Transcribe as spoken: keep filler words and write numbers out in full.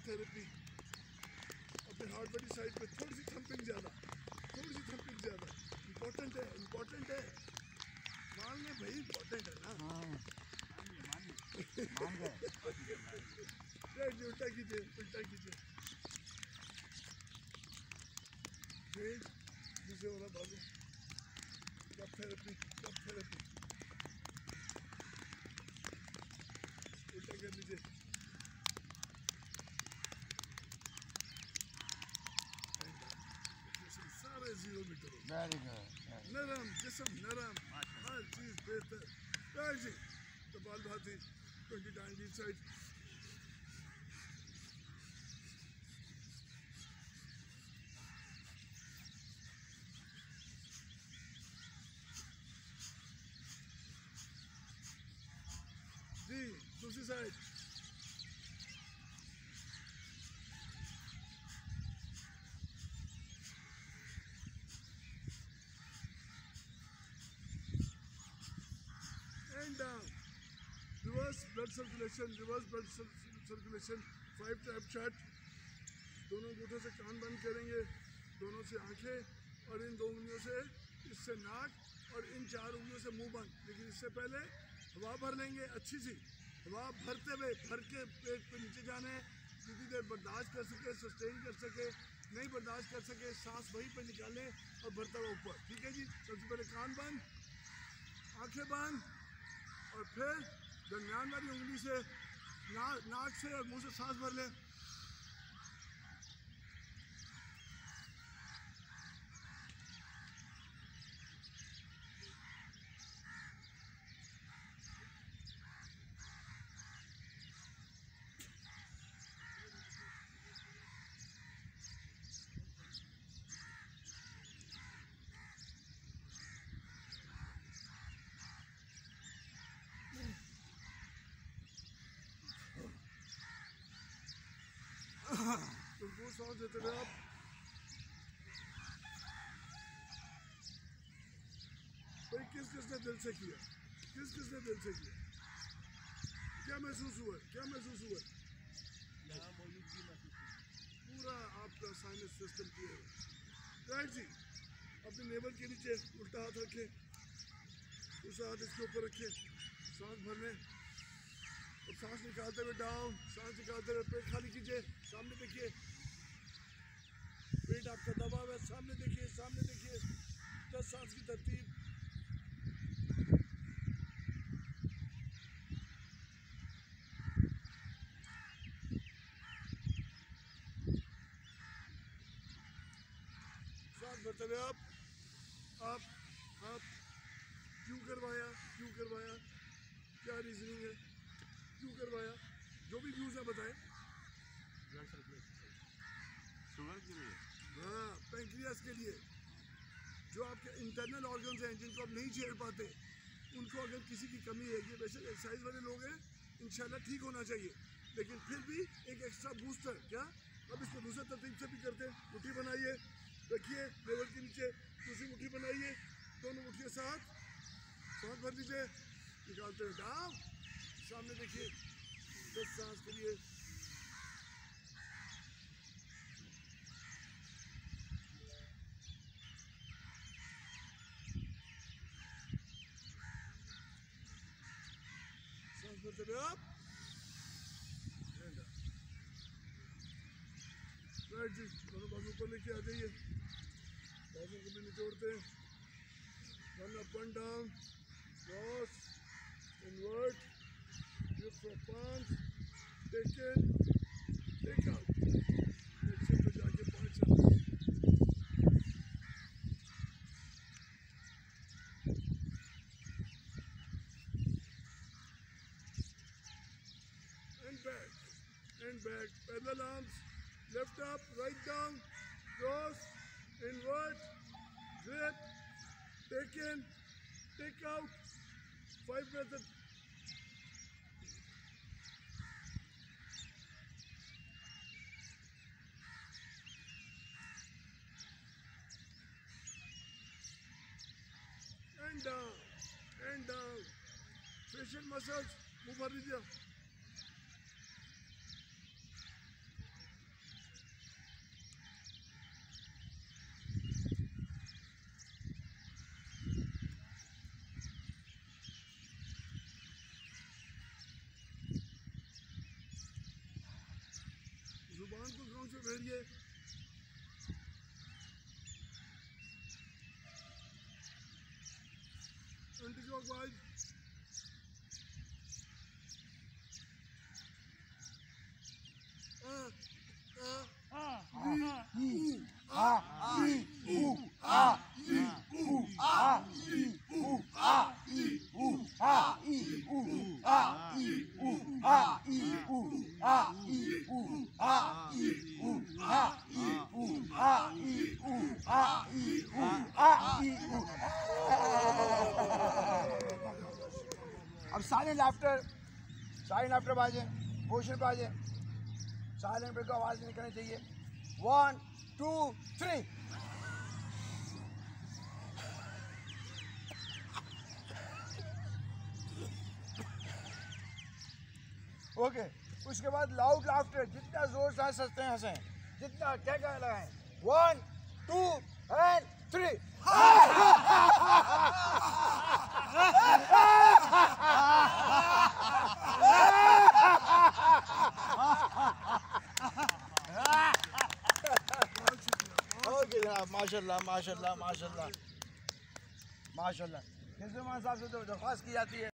Therapy. अपने heart body side पे थोड़ी सी थम्पिंग ज़्यादा, थोड़ी सी थम्पिंग ज़्यादा इम्पोर्टेंट है, इम्पोर्टेंट है। मान लें भाई, इम्पोर्टेंट है ना। हाँ उल्टा कीजिए, उल्टा कीजिए। दूसरे वाला बाजू। Cup therapy, cup therapy. उल्टा कर लीजिए। सारे जीरो मीटर हो। नरम जिसम, नरम, हर चीज बेहतर। जी Kapalbhati, twenty time deep side. जी दूसरी side. And down. Reverse blood circulation, reverse blood circulation. Five tap shot. दोनों अंगूठों से कान बंद करेंगे, दोनों से आंखें, और इन दो उंगलियों से इससे नाक, और इन चार उंगलियों से मुंह बंद। लेकिन इससे पहले हवा भर लेंगे अच्छी सी। हवा भरते हुए भर के पेट पे नीचे जाना है। जितनी देर बर्दाश्त कर सके, सस्टेन कर सके। नहीं बर्दाश्त कर सके, सांस वहीं पे निकालें और भरता हुआ ऊपर। ठीक है जी। सबसे पहले कान बंद, आंखें बंद, और फिर दरमियान वाली उंगली से ना, नाक से और मुंह से सांस भर लें। तुमको सांस देते हुए आप भाई किस किस ने दिल से किया, किस किस ने दिल से किया, क्या महसूस हुआ, क्या महसूस हुआ? पूरा आपका साइनस सिस्टम क्लियर है। राइट जी। अपने नेवल के नीचे उल्टा हाथ रखें, दूसरा हाथ इसके ऊपर रखें, सांस भर लें और सांस निकालते हुए डाउन, सांस निकालते हुए पेट खाली कीजिए। सामने देखिए, पेट आपका दबा हुआ है, सामने देखिए, सामने देखिए। दस सांस की तरतीब। सांस भरते हुए आप आप आप क्यों करवाया, क्यों करवाया, क्या रीजनिंग है, क्यों करवाया? जो भी व्यूज है बताएं। शुगर के लिए, हाँ, पैंक्रियास के लिए। जो आपके इंटरनल ऑर्गन्स हैं जिनको आप नहीं झेल पाते, उनको अगर किसी की कमी है, ये वैसे एक्सरसाइज वाले लोग हैं, इंशाल्लाह ठीक होना चाहिए, लेकिन फिर भी एक एक्स्ट्रा बूस्टर। क्या अब इसको दूसरे तरतीब से भी करते हैं। मुट्ठी बनाइए, रखिए लेवल के नीचे, दूसरी मुट्ठी बनाइए, दोनों मुट्ठियों साथ सांस भर लीजिए, निकालते हुए डाउन, सामने देखिए। दस सांस के लिए सांस भरते हुए आप राइट जी। दोनों बाजू ऊपर लेके आ जाइए, बाजू को भी निचोड़ते हैं। One up one down, cross, invert, give for पांच, take in, take out. Excel पे जाके पांच चलते हैं। And back, and back, parallel arms, left up, right down, cross, invert, grip, take in, take out, five breaths. And down, and down. Facial muscles, move भर लीजिए। फेरिए। Anti clockwise. अब silent after silent after बाजे position पे आ जाए। Silent पे को आवाज नहीं निकलनी चाहिए। One two three. ओके, उसके बाद लाउड लाफ्टर, जितना जोर से हंस सकते हैं हंसें, जितना क्या क्या लगाएं। One two and three. Okay जनाब, माशाल्लाह माशाल्लाह माशाल्लाह माशाल्लाह। साहब से तो दरख्वास्त की जाती है।